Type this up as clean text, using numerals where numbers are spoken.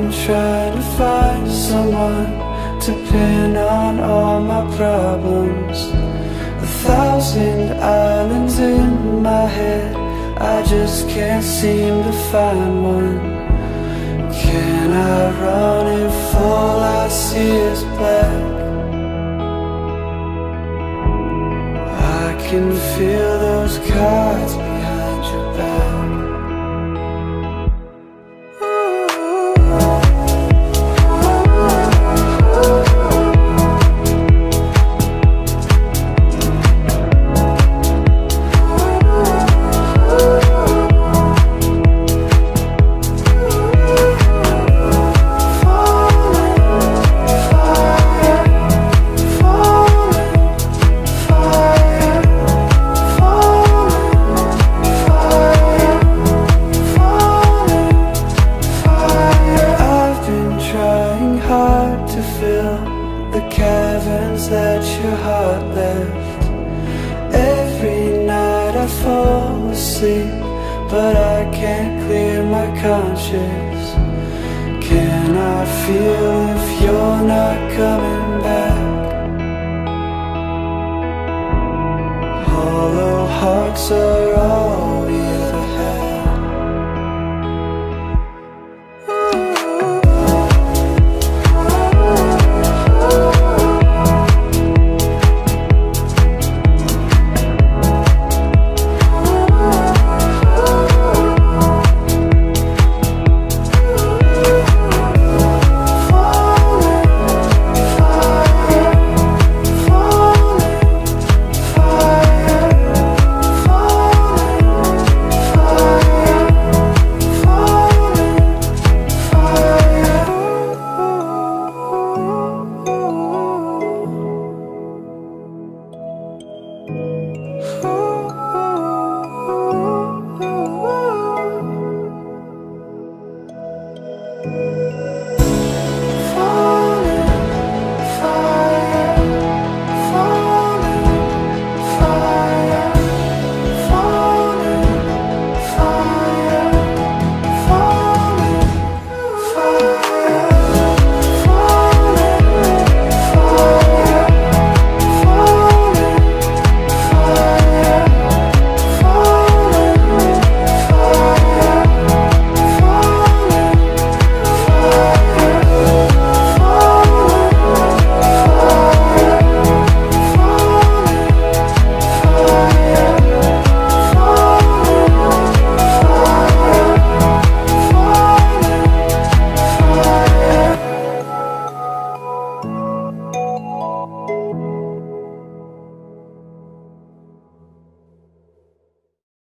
been trying to find someone to pin on all my problems. 1,000 islands in my head, I just can't seem to find one. Can I run if all I see is black? I can feel those cards behind your back. The caverns that your heart left. Every night I fall asleep, but I can't clear my conscience. Can I feel if you're not coming back? Hollow hearts are all